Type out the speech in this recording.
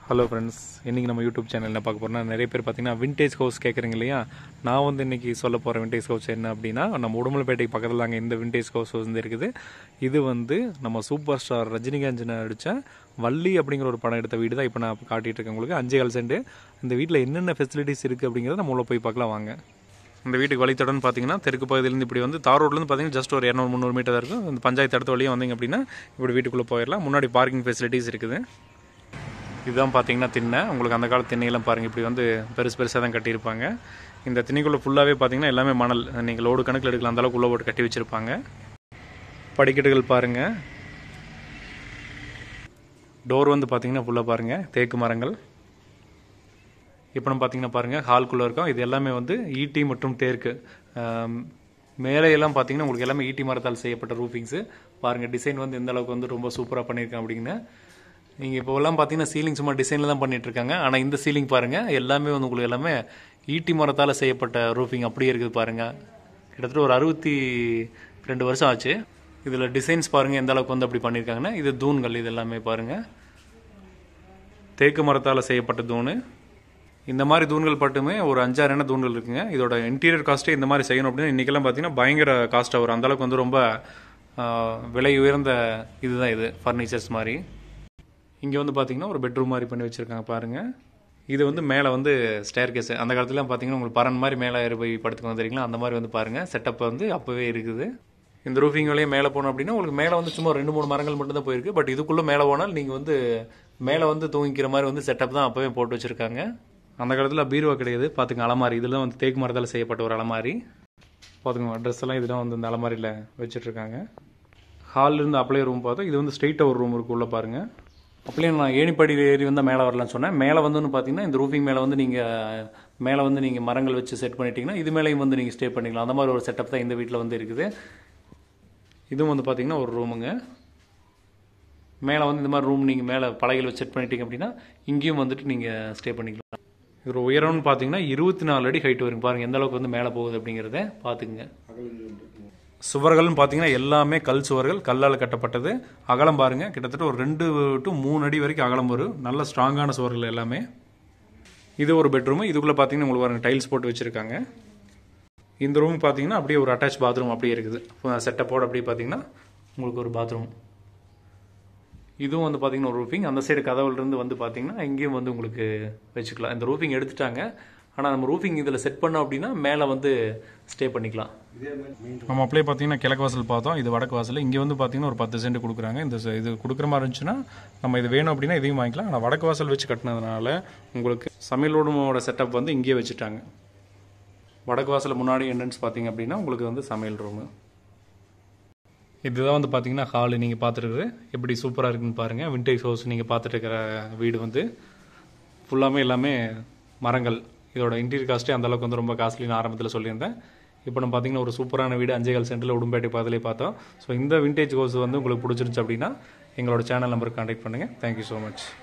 Hello friends, இன்றைக்கி நம்ம YouTube channel என்ன பார்க்க போகிறோம்னா, நிறைய பேர் பார்த்தீங்கன்னா விண்டேஜ் ஹவுஸ் கேட்குறீங்க இல்லையா. நான் வந்து இன்றைக்கி சொல்ல போகிற விண்டேஜ் ஹவுஸ் என்ன அப்படின்னா, நம்ம உடுமலைப்பேட்டைக்கு பக்கத்தில் அங்கே இந்த விண்டேஜ் ஹவுஸ் வந்து இருக்குது. இது வந்து நம்ம சூப்பர் ஸ்டார் ரஜினிகாந்த் நடித்த வள்ளி அப்படிங்கிற ஒரு படம் எடுத்த வீடு தான் இப்போ நான் காட்டிகிட்டு இருக்கேன் உங்களுக்கு. 5 சென்ட். இந்த வீட்டில் என்னென்ன ஃபெசிலிட்டிஸ் இருக்குது அப்படிங்கிறத நம்ம உள்ள போய் பார்க்கலாம் வாங்க. இந்த வீட்டுக்கு வழித்தடம்னு பார்த்தீங்கன்னா, தெற்கு பகுதியிலேருந்து இப்படி வந்து தார் ரோட்லேருந்து பார்த்தீங்கன்னா ஜஸ்ட் ஒரு 200-300 மீட்டர் தான் இருக்கும். இந்த பஞ்சாயத்து இடத்து வழியாக வந்தீங்க அப்படின்னா இப்படி வீட்டுக்குள்ளே போயிடலாம். முன்னாடி பார்க்கிங் ஃபெசிலிட்டிஸ் இருக்குது. இதுதான் பார்த்தீங்கன்னா திண்ணை. உங்களுக்கு அந்த காலத்து திண்ணையெல்லாம் பாருங்கள், இப்படி வந்து பெருசாக தான் கட்டியிருப்பாங்க. இந்த திண்ணைக்குள்ளே ஃபுல்லாகவே பார்த்தீங்கன்னா எல்லாமே மணல். நீங்கள் லோடு கணக்கில் எடுக்கலாம், அந்தளவுக்கு உள்ளே போட்டு கட்டி வச்சுருப்பாங்க. படிக்கட்டுகள் பாருங்கள். டோர் வந்து பார்த்தீங்கன்னா ஃபுல்லாக பாருங்கள் தேக்கு மரங்கள். இப்போ நம்ம பார்த்தீங்கன்னா பாருங்கள் ஹால்குள்ளே இருக்கோம். இது எல்லாமே வந்து ஈட்டி மற்றும் தேக்கு. மேலையெல்லாம் பார்த்தீங்கன்னா உங்களுக்கு எல்லாமே ஈட்டி மரத்தால் செய்யப்பட்ட ரூஃபிங்ஸு. பாருங்கள் டிசைன் வந்து எந்த அளவுக்கு வந்து ரொம்ப சூப்பராக பண்ணியிருக்கேன் அப்படின்னு. நீங்கள் இப்போலாம் பார்த்தீங்கன்னா சீலிங் சும்மா டிசைனில் தான் பண்ணிகிட்ருக்காங்க. ஆனால் இந்த சீலிங் பாருங்கள் எல்லாமே வந்து உங்களுக்கு எல்லாமே ஈட்டி மரத்தால் செய்யப்பட்ட ரூஃபிங் அப்படியே இருக்குது பாருங்கள். கிட்டத்தட்ட ஒரு 62 வருஷம் ஆச்சு. இதில் டிசைன்ஸ் பாருங்கள் எந்த அளவுக்கு வந்து அப்படி பண்ணியிருக்காங்கன்னா, இது தூண்கள். இது எல்லாமே பாருங்கள் தேக்கு மரத்தால் செய்யப்பட்ட தூண். இந்த மாதிரி தூண்கள் மட்டுமே ஒரு 5-6 தூண்கள் இருக்குங்க. இதோட இன்டீரியர் காஸ்ட்டே இந்த மாதிரி செய்யணும் அப்படின்னா இன்றைக்கெல்லாம் பார்த்தீங்கன்னா பயங்கர காஸ்ட்டாக வரும். அந்தளவுக்கு வந்து ரொம்ப விலை உயர்ந்த இதுதான் இது ஃபர்னிச்சர்ஸ் மாதிரி. இங்கே வந்து பார்த்தீங்கன்னா ஒரு பெட்ரூம் மாதிரி பண்ணி வச்சுருக்காங்க பாருங்கள். இது வந்து மேலே வந்து ஸ்டேர் கேஸ். அந்த காலத்துலாம் பார்த்தீங்கன்னா உங்களுக்கு பரன் மாதிரி மேலே ஏறி போய் படுத்துக்கு வந்துருக்கீங்களா, அந்த மாதிரி வந்து பாருங்கள் செட்டப் வந்து அப்போவே இருக்குது. இந்த ரூஃபிங் வழியே மேலே போனோம் அப்படின்னா உங்களுக்கு மேலே வந்து சும்மா 2-3 மரங்கள் மட்டும்தான் போயிருக்கு. பட் இதுக்குள்ளே மேலே போனால் நீங்கள் வந்து மேலே வந்து தூங்கிக்கிற மாதிரி வந்து செட்டப் தான் அப்போவே போட்டு வச்சுருக்காங்க. அந்த காலத்தில் பீரோவா கிடையாது பார்த்துங்க, அலமாரி. இதெல்லாம் வந்து தேக்கு மரத்தால் செய்யப்பட்ட ஒரு அலமாரி பார்த்துங்க. ட்ரெஸ் எல்லாம் இதெல்லாம் வந்து இந்த அலமாரியில் வச்சுட்ருக்காங்க. ஹாலிருந்து அப்படியே ரூம் பார்த்தோம். இது வந்து ஸ்ட்ரெயிட்டாக ஒரு ரூம் இருக்குது உள்ளே பாருங்கள். அப்படியே நான் ஏணிப்படியில் ஏறி வந்தால் மேலே வரலான்னு சொன்னேன். மேலே வந்துன்னு பார்த்தீங்கன்னா இந்த ரூஃபிங் மேலே வந்து நீங்கள் மரங்கள் வச்சு செட் பண்ணிட்டீங்கன்னா இது மேலேயும் வந்து நீங்கள் ஸ்டே பண்ணிக்கலாம். அந்த மாதிரி ஒரு செட்டப் தான் இந்த வீட்டில் வந்து இருக்குது. இதுவும் வந்து பார்த்தீங்கன்னா ஒரு ரூமுங்க. மேலே வந்து இந்த மாதிரி ரூம் நீங்கள் மேலே பலகையில் வச்சு செட் பண்ணிட்டீங்க அப்படின்னா இங்கேயும் வந்துட்டு நீங்கள் ஸ்டே பண்ணிக்கலாம். இது ஒரு உயரம்னு பார்த்தீங்கன்னா 24 அடி ஹைட் வரும். பாருங்கள் எந்த அளவுக்கு வந்து மேலே போகுது அப்படிங்கிறத பார்த்துக்குங்க. சுவர்கள்னு பார்த்தீங்கன்னா எல்லாமே கல் சுவர்கள், கல்லால் கட்டப்பட்டது. அகலம் பாருங்கள் கிட்டத்தட்ட ஒரு 2 to 3 அடி வரைக்கும் அகலம் வரும். நல்ல ஸ்ட்ராங்கான சுவர்கள் எல்லாமே. இது ஒரு பெட்ரூமு. இதுக்குள்ளே பார்த்தீங்கன்னா உங்களுக்கு பாருங்கள் டைல்ஸ் போட்டு வச்சுருக்காங்க. இந்த ரூம் பார்த்தீங்கன்னா அப்படியே ஒரு அட்டாச் பாத்ரூம் அப்படியே இருக்குது செட்டப்போடு. அப்படியே பார்த்தீங்கன்னா உங்களுக்கு ஒரு பாத்ரூம். இதுவும் வந்து பார்த்தீங்கன்னா ஒரு ரூஃபிங். அந்த சைடு கதவுலேருந்து வந்து பார்த்தீங்கன்னா இங்கேயும் வந்து உங்களுக்கு வச்சுக்கலாம். இந்த ரூஃபிங் எடுத்துட்டாங்க. ஆனால் நம்ம ரூஃபிங் இதில் செட் பண்ணோம் அப்படின்னா மேலே வந்து ஸ்டே பண்ணிக்கலாம். நம்ம அப்படியே பார்த்தீங்கன்னா கிழக்கு வாசல் பார்த்தோம். இது வடக்கு வாசல். இங்கே வந்து பார்த்தீங்கன்னா ஒரு 10 சென்ட் கொடுக்குறாங்க. இது கொடுக்குற மாதிரி இருந்துச்சுன்னா நம்ம இது வேணும் அப்படின்னா இதையும் வாங்கிக்கலாம். ஆனால் வடக்கு வாசல் வச்சு கட்டினதுனால உங்களுக்கு சமையல் ரூமோட செட்டப் வந்து இங்கேயே வச்சுட்டாங்க. வடக்கு வாசல் முன்னாடி என்ட்ரன்ஸ் பார்த்தீங்க அப்படின்னா உங்களுக்கு வந்து சமையல் ரூமு. இதுதான் வந்து பார்த்தீங்கன்னா ஹாலு. நீங்கள் பார்த்துருக்குறது எப்படி சூப்பராக இருக்குன்னு பாருங்கள். விண்டேஜ் ஹவுஸ் நீங்கள் பார்த்துட்டு இருக்கிற வீடு வந்து ஃபுல்லாமே எல்லாமே மரங்கள். இதோட இன்டீரியர் காஸ்ட்டே அந்தளவுக்கு வந்து ரொம்ப காஸ்ட்லின்னு ஆரம்பத்தில் சொல்லியிருந்தேன். இப்போ நம்ம பார்த்தீங்கன்னா ஒரு சூப்பரான வீடு 5 சென்ட்டில் உடும்பேட்டை பக்கத்துலேயே பார்த்தோம். ஸோ இந்த விண்டேஜ் ஹவுஸ் வந்து உங்களுக்கு பிடிச்சிருந்துச்சு அப்படின்னா எங்களோட சேனல் நம்பருக்கு கான்டாக்ட் பண்ணுங்கள். Thank you so much.